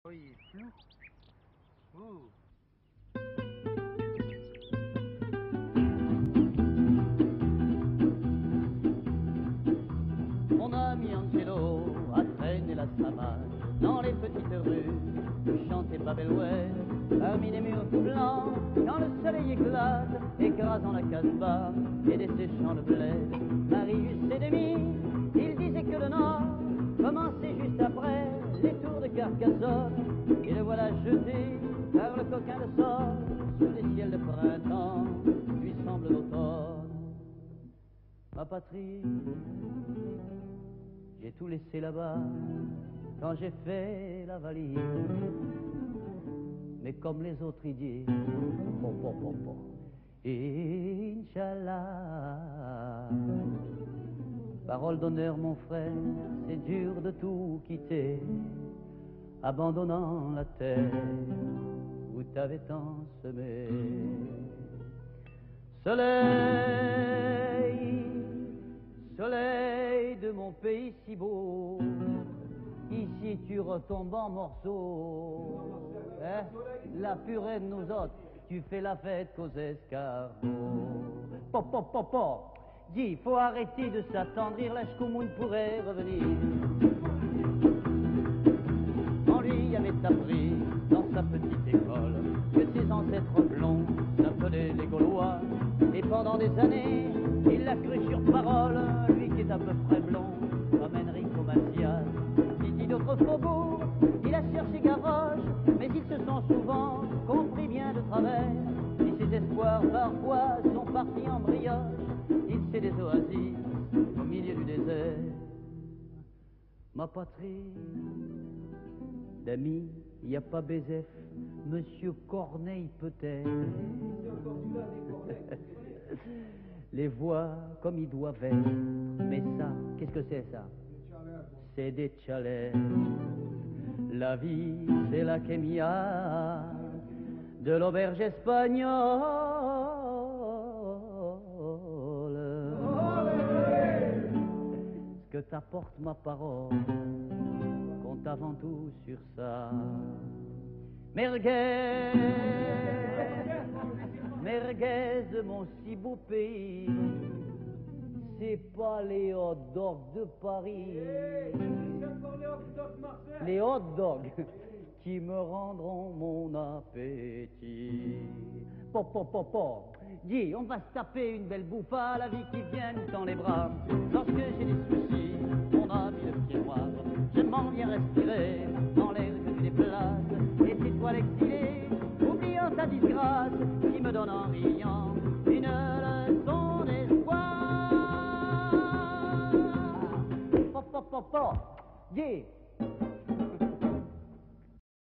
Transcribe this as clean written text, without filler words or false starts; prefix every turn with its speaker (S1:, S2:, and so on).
S1: Oui, flou. Ouh.
S2: Mon ami Angelo a traîné la savane dans les petites rues où chantait Babelwell, parmi les murs tout blancs, quand le soleil éclate, écrasant la casbah et desséchant le blé. Marius et Demi, il disait que le Nord commençait juste après les tours de Carcassonne, et le voilà jeté par le coquin de sort sous des ciels de printemps, lui semble d'automne. Ma patrie, j'ai tout laissé là-bas quand j'ai fait la valise. Mais comme les autres ils disent, Inch'Allah. Parole d'honneur mon frère, c'est dur de tout quitter, abandonnant la terre où t'avais tant semé. Soleil, soleil de mon pays si beau, ici tu retombes en morceaux, hein? La purée de nous autres, tu fais la fête qu'aux escargots. Dis, faut arrêter de s'attendrir, la Shkoumoun pourrait revenir. On lui avait appris dans sa petite école que ses ancêtres blonds s'appelaient les Gaulois. Et pendant des années, il l'a cru sur parole, lui qui est à peu près blond, comme Enrico Macias. Dit d'autres faubourgs, il a cherché Gavroche, mais ils se sont souvent compris bien de travers. Et ses espoirs parfois sont partis en brioche, il sait des oasis au milieu du désert. Ma patrie, d'amis, il n'y a pas Bézef, Monsieur Corneille peut-être. Les voix comme ils doivent être, mais ça, qu'est-ce que c'est ça? C'est des chalets. La vie, c'est la kémia de l'auberge espagnole. Ce que t'apporte ma parole compte avant tout sur ça. Merguez, merguez de mon si beau pays, c'est pas les hot dogs de Paris, les hot dogs qui me rendront mon appétit. Dis, on va se taper une belle bouffe à la vie qui vient nous dans les bras. Lorsque j'ai des soucis, on a mis le pied noir, je m'en viens respirer dans l'air que tu déplaces. Et c'est toi l'exilé, oubliant ta disgrâce, qui me donne en riant une leçon d'espoir. Dis,